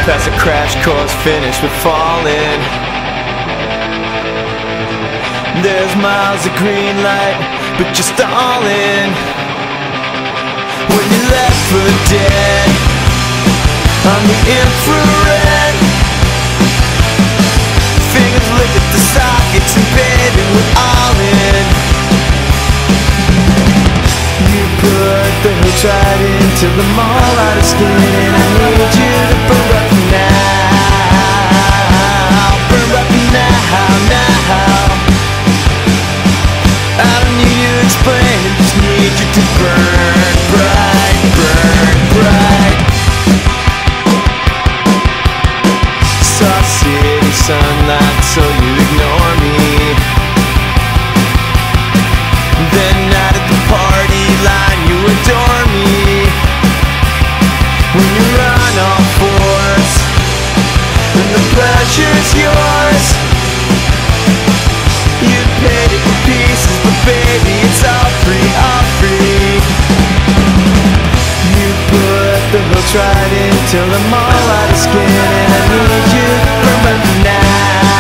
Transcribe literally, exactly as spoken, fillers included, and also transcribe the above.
past a crash course finished with falling. There's miles of green light, but you're stalling. When you left for dead on the infrared, fingers lick at the sockets and baby we're all in. You put the hooks right into the mall out of skin, and I need you to burn up now. Burn up now, now. I don't need you to explain, I just need you to burn bright, burn bright. Soft city sunlight, so you ignore me. Then out at the party line, you adore me. When you run all fours, when the pleasure's yours, you paid it for pieces, but baby, it's all free, all free. You put the hooks right in till I'm all out of skin, and I need you to burn up now.